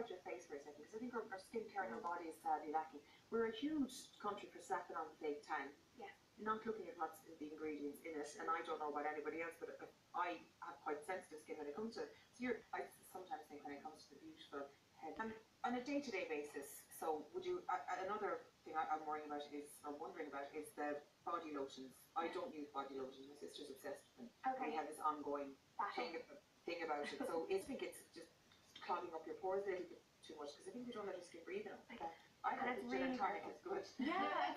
about your face for a second, because I think our skincare and our body is sadly lacking. We're a huge country for slapping on the fake tan. Yeah. Not looking at what's the ingredients in it, and I don't know about anybody else, but I have quite sensitive skin when it comes to it. So I sometimes think when it comes to the beautiful head, and on a day-to-day basis. So would you? Another thing I'm worrying about is, or wondering about, is the body lotions. I don't use body lotions. My sister's obsessed with them. Okay. We have this ongoing thing about it. So I think it's just clogging up your pores a little bit too much, because I think we don't let our skin breathe enough. Okay. I think the gin and tonic is good. Yeah.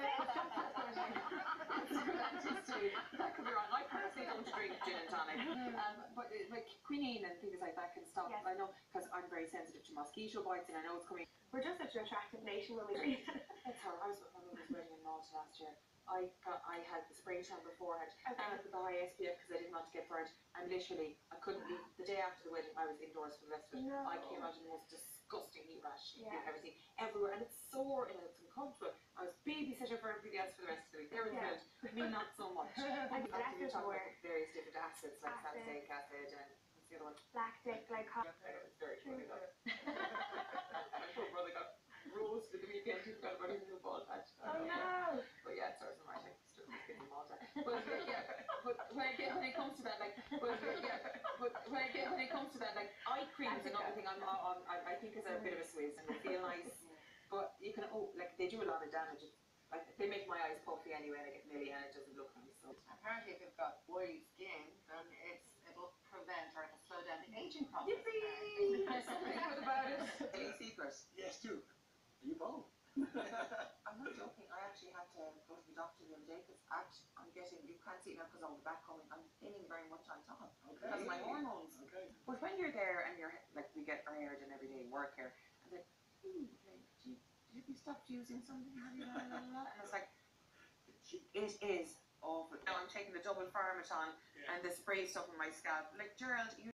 That could be wrong. I personally don't drink gin and tonic. But like quinine and things like that can stop. Yes. I know, because I'm very sensitive to mosquito bites, and I know it's coming. We're just such an attractive nation when we breathe. That's how I was when I was wedding in Malta last year. I had the spray tan beforehand, and I had the high SPF because I didn't want to get burnt. And literally, I couldn't leave. The day after the wedding, I was indoors for the rest of it. No. I came out in the most disgusting heat rash. Yeah. Everything everywhere, and it's sore and it's uncomfortable. I was babysitter for everybody else for the rest of the week. There was good. Me, not so much. And After we talk more. about various different acids like salicylic acid and what's the other one? Lactic, glycolic. It's very funny though. My poor brother got roasted the weekend. He forgot about his new ball patch. Oh no! But yeah, it's ours and Martin. Still getting Malta. But when it comes to that, like, when it comes to that, like, eye cream is another thing I think is a bit of a swizz, and they feel nice, but you can like they do a lot of damage. Like they make my eyes puffy anyway, and I get milly, and it doesn't look nice. So apparently, if you've got oily skin, then it'll prevent or it'll slow down the aging process. Yippee! There's something good about it. Any secrets? Yes, two. Are you both? I'm not joking. I actually had to go to the doctor the other day because I'm getting, you can't see it now because of the back coming, I'm thinning very much on top because of my hormones. Okay. But when you're there and you're like, we get our hair done every day, work here, and like, have you stopped using something? And it's like, it is awful. Now I'm taking the double Pharmaton and the spray stuff on my scalp. Like, Gerald, you